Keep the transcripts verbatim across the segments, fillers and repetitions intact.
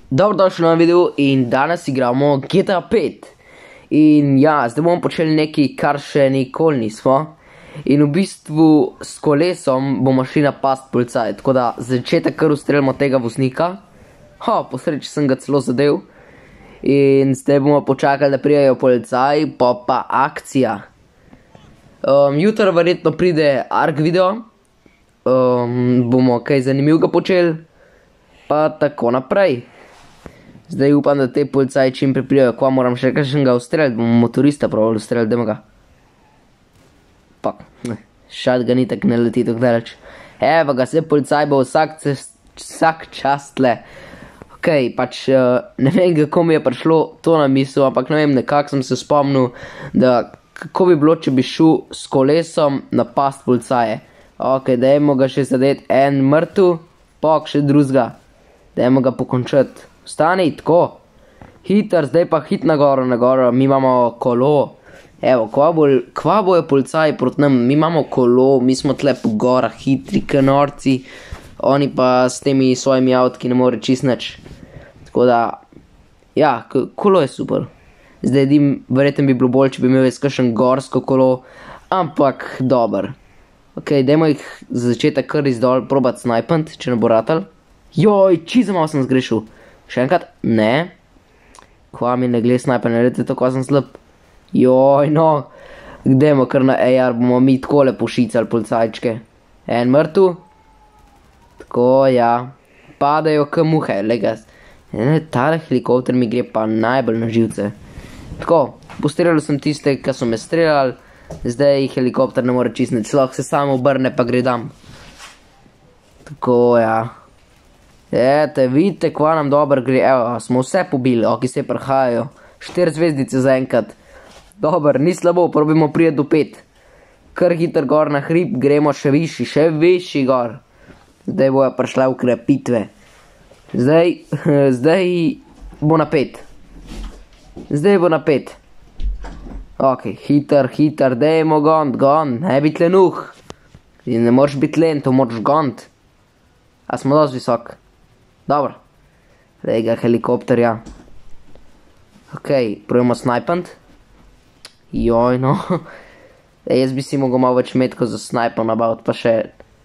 Dobrodošli na videu in danes igramo G T A pet. In ja, zdaj bomo počeli nekaj, kar še nikoli nismo. In v bistvu s kolesom bomo šli na past policaj. Tako da začetek kar ustrelimo tega voznika. Ha, po sreči sem ga celo zadev. In zdaj bomo počakali, da prijajo policaj, pa pa akcija. Um, jutro verjetno pride ARK video. Um, bomo kaj zanimivega počeli. Pa tako naprej. Zdaj upam, da te policaji čim priprijajo, kva moram še kakšnega ustreliti, bomo motorista probali ustreliti, dajmo ga. Pa, shotgun itak ne leti tako daleč. Evo ga, se policaj bo vsak, vsak čas tle. Ok, pač ne vem, kako mi je prišlo to na misel, ampak ne vem, nekako sem se spomnil, da kako bi bilo, če bi šel s kolesom na past policaje. Ok, dajmo ga še zadeti, en mrtev, pok še drugega. Dajmo ga pokončati. Vstani, tako. Hiter, zdaj pa hit na goro, na goro. Mi imamo kolo. Evo, kva, bol, kva bojo policaji proti nam? Mi imamo kolo, mi smo tle po gorah, hitri, kanorci. Oni pa s temi svojimi avtki ne more čist nič. Tako da, ja, kolo je super. Zdaj dim, verjetno bi bilo bolj, če bi imel jaz kakšen gorsko kolo. Ampak, dober. Ok, dajmo jih za začetek kar izdol probat snajpant, če ne bo ratal. Joj, čisto malo sem zgrešil. Še enkrat, ne. Kva mi ne glede snajper, ne redite to, kva sem slab. Joj, no. Gdemo kar na A R, bomo mi takole pošicali policajčke. En mrtev. Tako, ja. Padajo k muhe, lega. Tale helikopter mi gre pa najbolj na živce. Tako, postrelil sem tiste, ki so me streljali. Zdaj helikopter ne more čist nič, lahko se samo obrne pa gre dam. Tako, ja. Ete, vidite, kva nam dober gre. Evo, smo vse pobili, oki se prhajajo. Štiri zvezdice za enkrat. Dober, ni slabo, probimo prijeti do pet. Kar hiter gor na hrib, gremo še višji, še višji gor. Zdaj bojo prišle ukrepitve. Zdaj, zdaj bo na pet. Zdaj bo na pet. Ok, hiter, hiter, dejmo gont, gont, ne biti lenuh. Ne moreš biti len, to moraš gont. A smo dosti visok. Dobro. Lega helikopterja. Ok, probujemo snajpant. Joj, no. E, jaz bi si mogel malo več metko za snajpant nabaviti, pa še...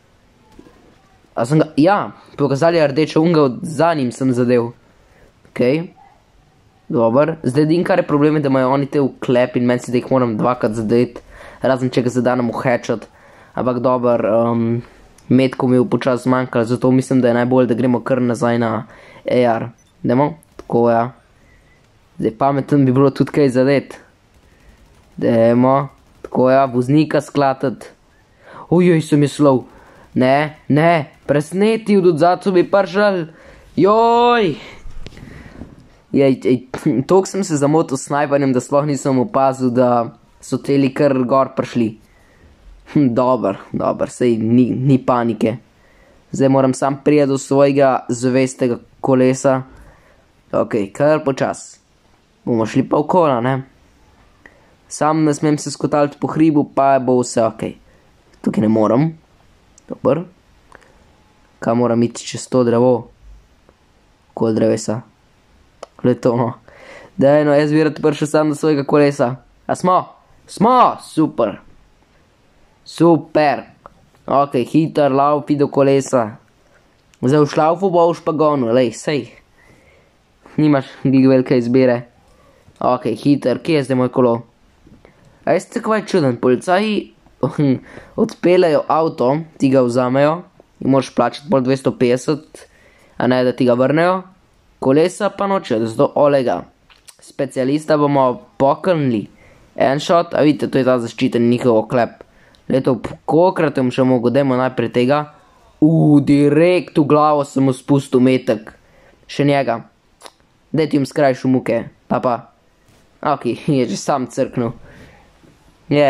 A sem ga... Ja, pokazali je rdečo unga, za njim sem zadev. Ok. Dobar. Zdaj din, kar je problem, da imajo oni te uklep in meni si, da jih moram dvakrat zadeti. Razen če ga zadanem v headshot. Ampak dober... Um, metko mi je počas zmanjkalo, zato mislim, da je najbolj, da gremo kar nazaj na A R. Demo? Tako, ja. Zdaj pameten bi bilo tudi kaj zadet. Demo. Tako, ja, voznika sklatati. Ojoj, sem je slov. Ne, ne, presneti, od odzadu bi pršal. Joj! Jej, ej, toliko sem se zamotil s snajpanjem, da sploh nisem opazil, da so teli kar gor prišli. Dobar, dobar, sej ni, ni panike. Zdaj moram sam prijeti do svojega zvestega kolesa. Ok, kar počas. Bomo šli pa okola, ne? Sam ne smem se skotaliti po hribu, pa bo vse ok. Tukaj ne moram. Dobar. Kaj moram iti čez to drevo? Kol drevesa. Leto, no. Daj, no, jaz bi rad prišel sam do svojega kolesa. A smo? Smo! Super! Super. Ok, hiter, laupi do kolesa. Zdaj v šlaufu bo v špagonu, lej, sej. Nimaš glih velike izbire. Ok, hiter, kje je zdaj moj kolo? A jaz se kvaj čuden, policaji odpeljajo avto, ti ga vzamejo in moraš plačati bolj dvesto petdeset, a ne da ti ga vrnejo. Kolesa pa nočejo, zato olega. Specialista bomo pokrnili. En shot, a vidite, to je ta zaščiten njihov oklep. Leto, kolikrat bom še mogel, dajmo najprej tega. Uuu, direkt v glavo sem mu spustil metek. Še njega. Daj ti jim skrajšu muke, pa pa. Ok, je že sam crknil. Je,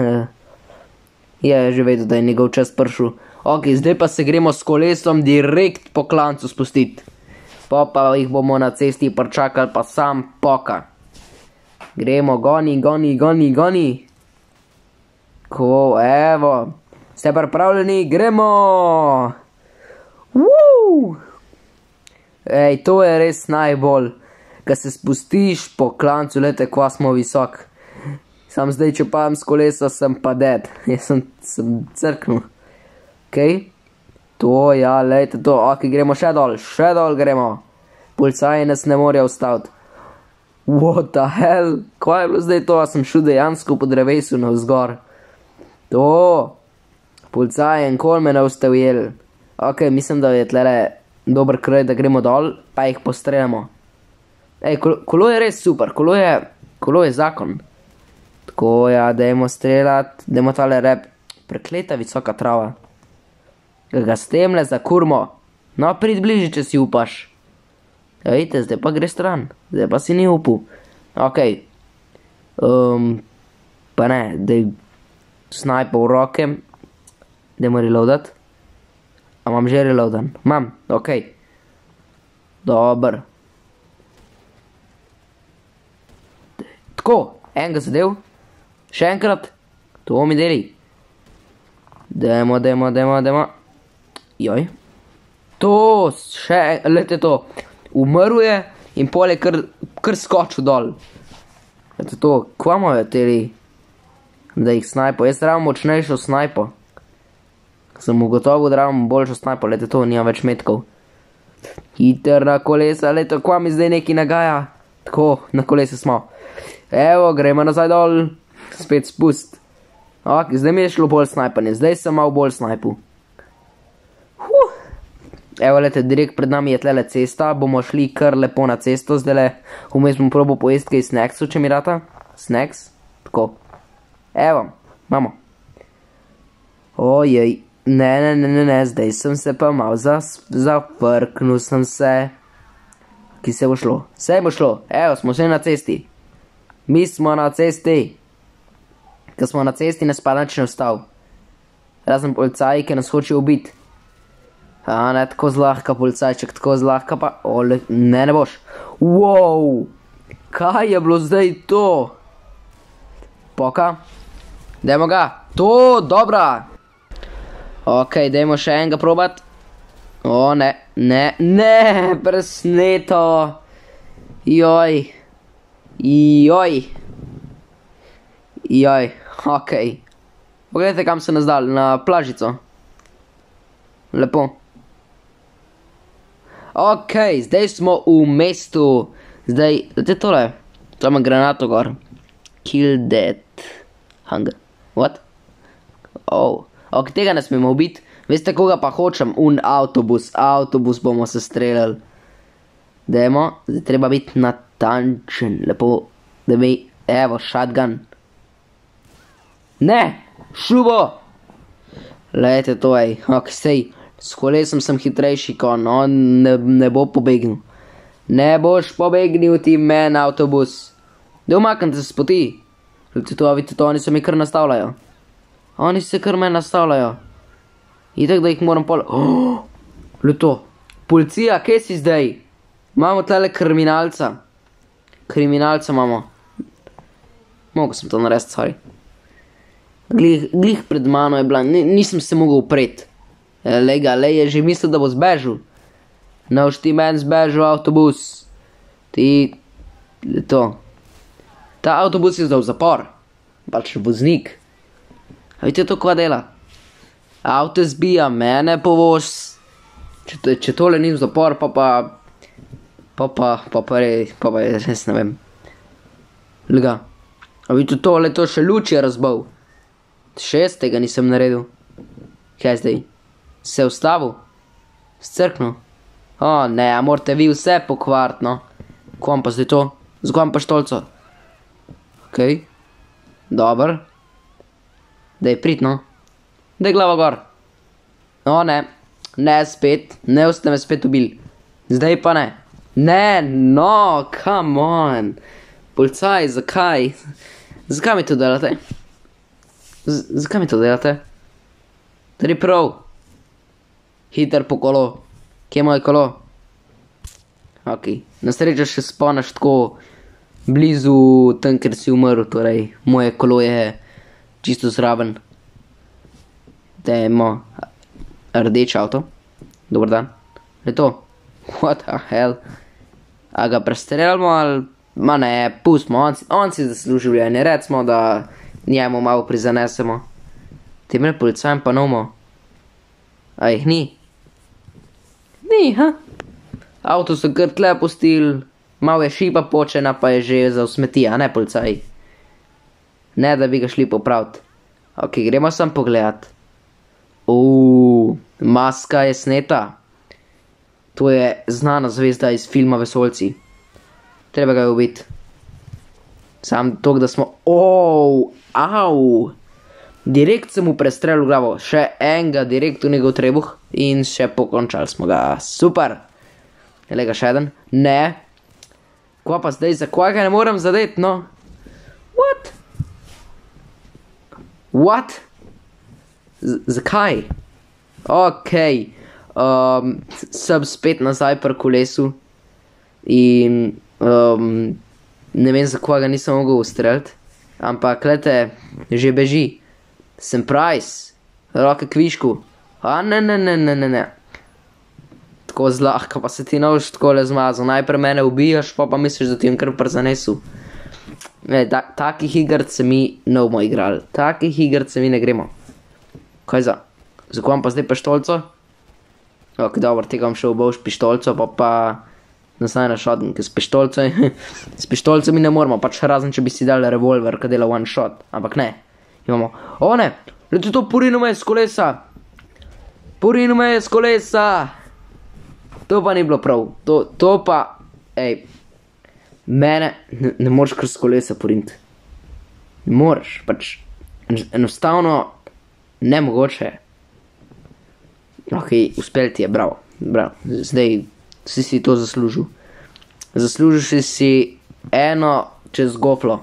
je že vedel, da je njegov čas pršel. Ok, zdaj pa se gremo s kolesom direkt po klancu spustiti. Pa pa jih bomo na cesti pričakali, pa sam poka. Gremo, goni, goni, goni, goni. Ko, evo, ste pripravljeni, gremo! Woo! Ej, to je res najbolj. Ko se spustiš po klancu, lete, kva smo visok. Sam zdaj, če padem s kolesa, sem pa dead. Jaz sem, sem crknul. Okej. To, ja, lejte to. Ok, gremo še dol, še dol gremo. Policaji nas ne morejo ustaviti. What the hell? Kaj je bilo zdaj to? A sem šel dejansko po drevesu navzgor. To. Policaji en kol me ne ustavili. Ok, mislim, da je tlele dober kraj, da gremo dol, pa jih postreljamo. Ej, kolo, kolo je res super, kolo je, kolo je zakon. Tako, ja, dajmo streljati, dajmo tale rep. Prekleta visoka trava. Ga s temle zakurmo. No, prid bliži, če si upaš. Ja, vidite, zdaj pa gre stran. Zdaj pa si ni upal. Ok. Um, pa ne, daj snajpa v roke. Dajmo reloadat. A imam že reloadan? Imam, ok. Dobar. Tako, enega zadev. Še enkrat. To mi deli. Dajmo, dajmo, dajmo, dajmo. Joj. To, še, lete to. Umrl je in pol je kar, kar skočil dol. Lete to, kva mojo teli, da jih snajpo. Jaz rabim močnejšo snajpo. Sem ugotovil, da rabim boljšo snajpo. Lete to, nima več metkov. Hiter na kolesa, lete, kva mi zdaj neki nagaja. Tako, na kolesa smo. Evo, gremo nazaj dol. Spet spust. Ok, zdaj mi je šlo bolj snajpanje. Zdaj sem mal bolj snajpu. Huh. Evo, lete, direkt pred nami je tlele cesta. Bomo šli kar lepo na cesto. Zdajle, vmes bom probal pojesti kaj snacksu, če mi rata. Snacks. Tako. Evo, imamo. Ojej. Ne, ne, ne, ne, ne. Zdaj sem se pa mal zafrknul sem se. Ki se bo šlo. Se bo šlo. Evo, smo še na cesti. Mi smo na cesti. Ko smo na cesti, ne spada nič ne vstav. Razen policaji, ki nas hoče ubiti. A, ne, tako zlahka policajček, tako zlahka pa... O, le, ne, ne boš. Wow! Kaj je bilo zdaj to? Poka. Dajmo ga. To, dobra. Ok, dajmo še enega probat. O, ne, ne, ne, presneto. Joj. Joj. Joj, ok. Pogledajte, kam se nas dal, na plažico. Lepo. Ok, zdaj smo v mestu. Zdaj, zdaj tole. To ima granato gor. Kill that hunger. What? Oh, ok, tega ne smemo ubiti. Veste, koga pa hočem? Un avtobus. Avtobus bomo se streljali. Dajmo, zdaj treba biti natančen. Lepo, da bi, evo, shotgun. Ne, šubo. Lejte to, ej, ok, sej, s kolesom sem hitrejši, ko on ne, ne bo pobegnil. Ne boš pobegnil ti men avtobus. Da umaknite se s poti. Lejte to, vidite to, oni se mi kar nastavljajo. Oni se kar me nastavljajo. Itak, da jih moram pol... Oh, lejte to, policija, kje si zdaj? Imamo tale kriminalca. Kriminalca imamo. Mogel sem to narediti, sorry. Glih, glih pred mano je bila, N nisem se mogel upreti. Lega, le je že mislil, da bo zbežal. No, už ti men zbežal avtobus. Ti, to. Ta avtobus je zdal v zapor. Pač voznik. A vidite to, kva dela? Avto zbija, mene povoz. Če, to, če tole ni v zapor, pa pa... Pa pa, pa pa rej, pa pa res ne vem. Lega. A vidite tole, to še luč je razbal. Šestega nisem naredil. Kaj zdaj? Se ustavil? Scrknil? O, ne, a morate vi vse pokvart, no. Kvam pa zdaj to? Zkvam pa štolco? Okej. Dobar. Daj prit, no. Daj glavo gor. O, ne. Ne, spet. Ne boste me spet ubili. Zdaj pa ne. Ne, no, come on. Policaj, zakaj? Zakaj mi to delate? Z zakaj mi to delate? Tady prav. Hiter po kolo. Kje je moje kolo? Ok. Na srečo še spomniš tako blizu tam, ker si umrl. Torej, moje kolo je čisto zraven. Dajmo. Rdeč avto. Dobar dan. Je to. What the hell? A ga prestreljamo ali... Ma ne, pustimo, on, on si zasluži življenje, recimo, da njemu malo prizanesemo. Tem ne policajem pa nomo. A jih ni? Ni, ha? Avto so kar tle pustil, malo je šipa počena, pa je že za usmeti, a ne policaj? Ne, da bi ga šli popraviti. Ok, gremo sam pogledat. Uuu, maska je sneta. To je znana zvezda iz filma Vesoljci. Treba ga je ubiti. Sam to, da smo... Ouu, au. Direkt sem mu prestrelil glavo. Še enega direkt v njegov trebuh. In še pokončali smo ga. Super. Je lega še eden? Ne. Kva pa zdaj, za kva ga ne moram zadeti, no? What? What? Z zakaj? Ok. Um, sem spet nazaj pri kolesu. In... Um, ne vem, za kva ga nisem mogel ustreliti. Ampak, glede, že beži. Sem price. Roke kvišku. A ne, ne, ne, ne, ne, ne. Tako zlahka, pa se ti nož takole zmazal. Najprej mene ubijaš, pa pa misliš, da ti jem kar prizanesu. Ne, ta, takih igrc se mi ne bomo igrali. Takih igrc se mi ne gremo. Kaj za? Za kva pa zdaj pištolco? Ok, dobro, tega vam še ubavš pištolco, pa pa... Nasaj na shotgun, ker s pištolco... S pištolco mi ne moramo, pač razen, če bi si dali revolver, ki dela one shot. Ampak ne. Imamo... O ne! Leti to purino me je s kolesa! Purino me je s kolesa! To pa ni bilo prav. To, to pa... Ej... Mene... Ne, ne moreš kar s kolesa purinti. Ne moreš, pač... Enostavno... Nemogoče. Ok, uspel ti je, bravo. Bravo. Zdaj... Si si to zaslužil. Zaslužil si eno čez goflo.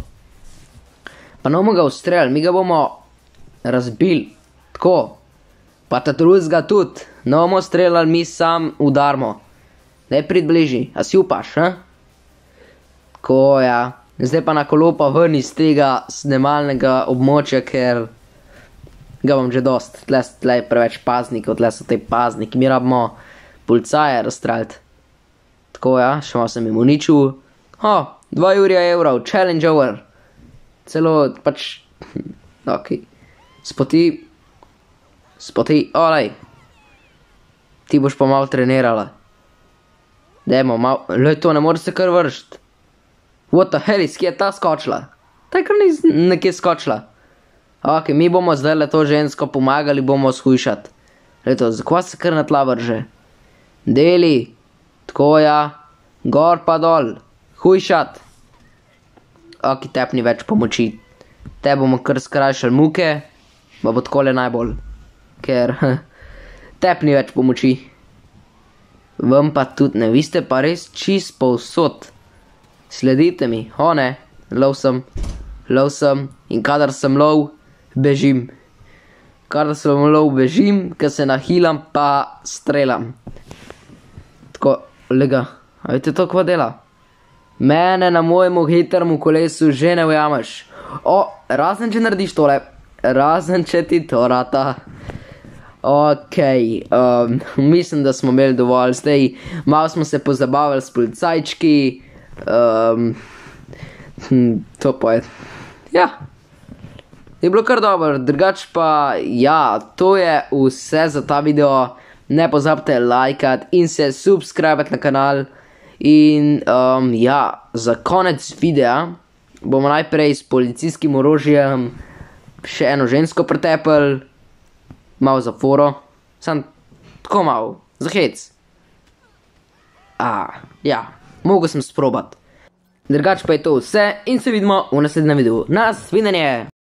Pa ne bomo ga ustrelili, mi ga bomo razbili. Tako. Pa ta drugega tudi. Ne bomo streljali, mi sam udarmo. Daj prid bliži, a si upaš, ha? Tako, ja. Zdaj pa na kolo pa ven iz tega snemalnega območja, ker ga bom že dost. Tle, tle je preveč paznikov, tle so te pazniki. Mi rabimo policaje razstreliti. Tako, ja, še malo sem jim uničil. O, dva jurja evrov, challenge over. Celo, pač, ok. Spoti, spoti, olej. Ti boš pa malo trenirala. Dajmo, malo, lej to, ne moreš se kar vršiti. What the hell, iz kje je ta skočila? Ta je kar nekje skočila. Ok, mi bomo zdaj le to žensko pomagali, bomo shujšati. Lej to, zakaj se kar na tla vrže? Deli. Tako, ja, gor pa dol, hujšat. Ok, tep ni več pomoči. Te bomo kar skrajšali muke, pa bo takole najbolj. Ker, tep ni več pomoči. Vam pa tudi ne, vi ste pa res čist povsod. Sledite mi, o ne, lov sem, lov sem in kadar sem lov, bežim. Kadar sem lov, bežim, ker se nahilam pa strelam. Tako, lega, a vidite to kva dela? Mene na mojemu hitremu kolesu že ne ujameš. O, razen če narediš tole. Razen če ti to rata. Ok, um, mislim, da smo imeli dovolj. Zdaj, malo smo se pozabavali s policajčki. Um, to pa je. Ja. Je bilo kar dobro. Drugač pa, ja, to je vse za ta video. Ne pozabite lajkati in se subskrbati na kanal. In um, ja, za konec videa bomo najprej s policijskim orožjem še eno žensko pretepli. Malo za foro. Sam tako malo, za hec. A, ja, mogel sem sprobati. Drugač pa je to vse in se vidimo v naslednjem videu. Nas videnje!